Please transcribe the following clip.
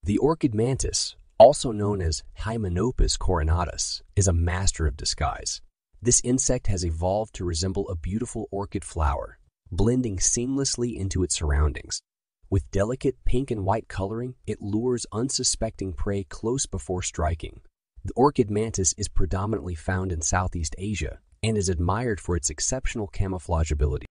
The orchid mantis, also known as Hymenopus coronatus, is a master of disguise. This insect has evolved to resemble a beautiful orchid flower, blending seamlessly into its surroundings. With delicate pink and white coloring, it lures unsuspecting prey close before striking. The orchid mantis is predominantly found in Southeast Asia and is admired for its exceptional camouflage ability.